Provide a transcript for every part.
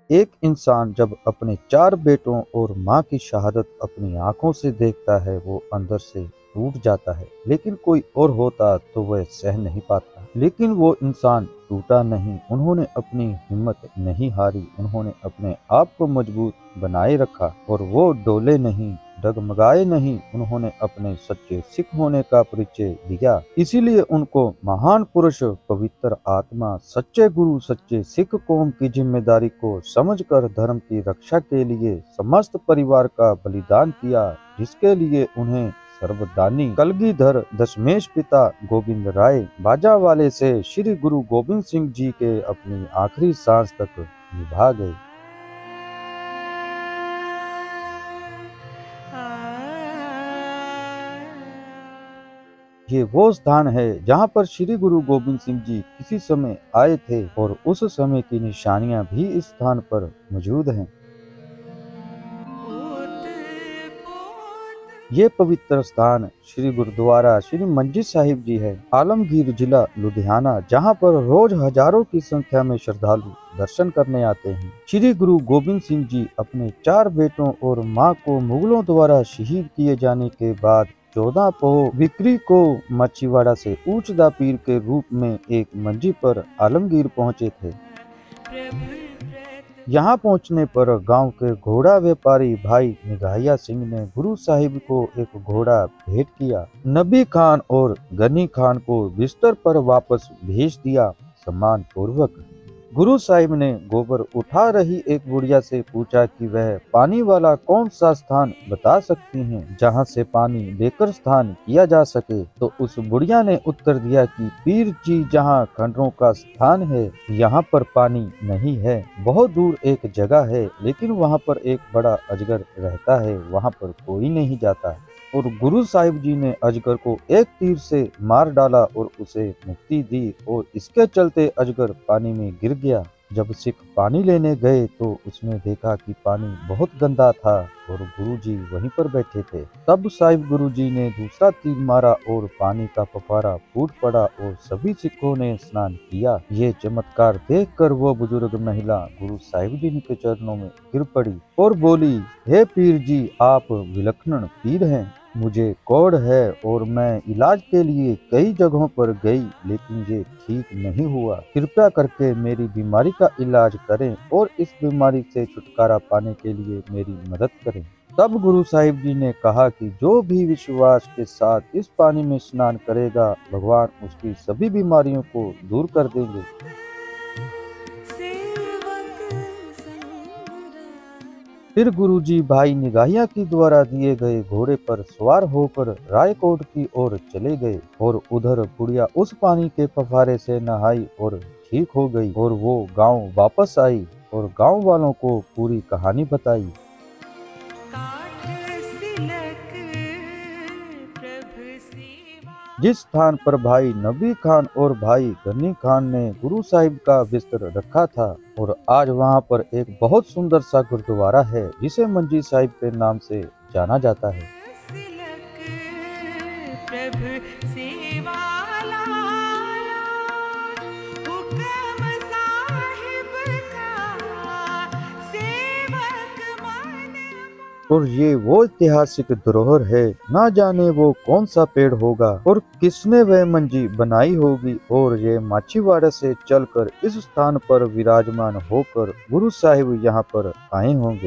एक इंसान जब अपने 4 बेटों और माँ की शहादत अपनी आंखों से देखता है, वो अंदर से टूट जाता है। लेकिन कोई और होता तो वह सह नहीं पाता। लेकिन वो इंसान टूटा नहीं, उन्होंने अपनी हिम्मत नहीं हारी, उन्होंने अपने आप को मजबूत बनाए रखा और वो डोले नहीं, डगमगाए नहीं, उन्होंने अपने सच्चे सिख होने का परिचय दिया। इसीलिए उनको महान पुरुष, पवित्र आत्मा, सच्चे गुरु, सच्चे सिख कौम की जिम्मेदारी को समझकर धर्म की रक्षा के लिए समस्त परिवार का बलिदान किया, जिसके लिए उन्हें सर्वदानी कलगीधर दशमेश पिता गोविंद राय बाजा वाले से श्री गुरु गोविंद सिंह जी के अपनी आखिरी सांस तक निभा गए। ये वो स्थान है जहाँ पर श्री गुरु गोविंद सिंह जी किसी समय आए थे और उस समय की निशानियां भी इस स्थान पर मौजूद हैं। ये पवित्र स्थान श्री गुरुद्वारा श्री मंजी साहिब जी है, आलमगीर जिला लुधियाना, जहाँ पर रोज हजारों की संख्या में श्रद्धालु दर्शन करने आते हैं। श्री गुरु गोविंद सिंह जी अपने 4 बेटों और मां को मुगलों द्वारा शहीद किए जाने के बाद 14 पोह बिक्री को माछीवाड़ा से ऊंचदा पीर के रूप में एक मंजी पर आलमगीर पहुंचे थे। यहाँ पहुँचने पर गांव के घोड़ा व्यापारी भाई निगाहिया सिंह ने गुरु साहिब को एक घोड़ा भेंट किया। नबी खान और गनी खान को बिस्तर पर वापस भेज दिया। सम्मान पूर्वक गुरु साहिब ने गोबर उठा रही एक बुढ़िया से पूछा कि वह पानी वाला कौन सा स्थान बता सकती हैं जहां से पानी लेकर स्नान किया जा सके। तो उस बुढ़िया ने उत्तर दिया कि पीर जी जहां खंडरों का स्थान है, यहाँ पर पानी नहीं है। बहुत दूर एक जगह है, लेकिन वहाँ पर एक बड़ा अजगर रहता है, वहाँ पर कोई नहीं जाता। और गुरु साहिब जी ने अजगर को एक तीर से मार डाला और उसे मुक्ति दी और इसके चलते अजगर पानी में गिर गया। जब सिख पानी लेने गए तो उसमें देखा कि पानी बहुत गंदा था और गुरु जी वहीं पर बैठे थे। तब साहिब गुरु जी ने दूसरा तीर मारा और पानी का फव्वारा फूट पड़ा और सभी सिखों ने स्नान किया। ये चमत्कार देखकर वो बुजुर्ग महिला गुरु साहिब जी के चरणों में गिर पड़ी और बोली, हे पीर जी, आप विलक्षण पीर हैं। मुझे कोढ़ है और मैं इलाज के लिए कई जगहों पर गई, लेकिन ये ठीक नहीं हुआ। कृपया करके मेरी बीमारी का इलाज करें और इस बीमारी से छुटकारा पाने के लिए मेरी मदद करें। तब गुरु साहिब जी ने कहा कि जो भी विश्वास के साथ इस पानी में स्नान करेगा, भगवान उसकी सभी बीमारियों को दूर कर देंगे। फिर गुरुजी भाई निगाहिया की द्वारा दिए गए घोड़े पर सवार होकर रायकोट की ओर चले गए और उधर बुढ़िया उस पानी के फव्वारे से नहाई और ठीक हो गई और वो गांव वापस आई और गांव वालों को पूरी कहानी बताई। जिस स्थान पर भाई नबी खान और भाई गनी खान ने गुरु साहिब का बिस्तर रखा था, और आज वहां पर एक बहुत सुंदर सा गुरुद्वारा है जिसे मंजी साहिब के नाम से जाना जाता है। और ये वो ऐतिहासिक धरोहर है, ना जाने वो कौन सा पेड़ होगा और किसने वह मंजी बनाई होगी, और ये माछीवाड़ा से चलकर इस स्थान पर विराजमान होकर गुरु साहिब यहाँ पर आए होंगे।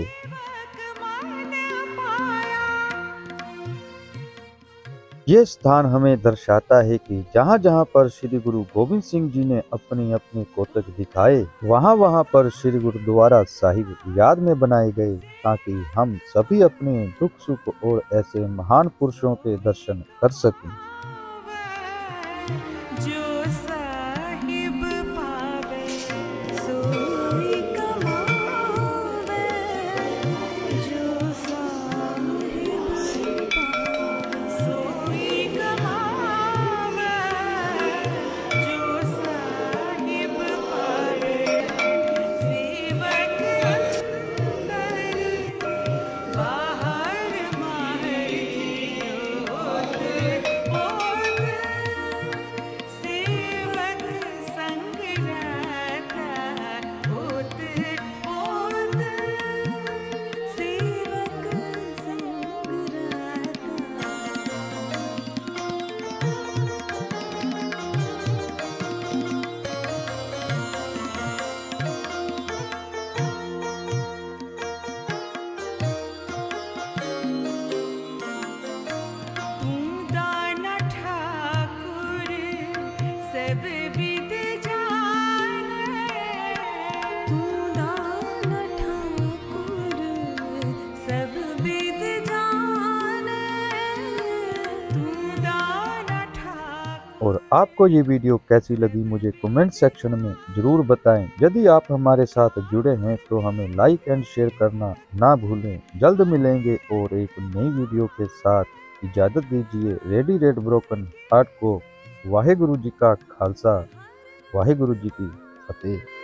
ये स्थान हमें दर्शाता है कि जहाँ जहाँ पर श्री गुरु गोविंद सिंह जी ने अपनी अपनी कोतक दिखाए, वहाँ वहाँ पर श्री गुरुद्वारा साहिब याद में बनाए गए, ताकि हम सभी अपने दुख सुख और ऐसे महान पुरुषों के दर्शन कर सकें। सब बीत जाने, तू दान ठाकुर सब बीत जाने, तू दान ठाकुर। और आपको ये वीडियो कैसी लगी मुझे कमेंट सेक्शन में ज़रूर बताएं। यदि आप हमारे साथ जुड़े हैं तो हमें लाइक एंड शेयर करना ना भूलें। जल्द मिलेंगे और एक नई वीडियो के साथ। इजाज़त दीजिए। रेडी रेड ब्रोकन हार्ट को वाहेगुरु जी का खालसा, वाहेगुरु जी की फतेह।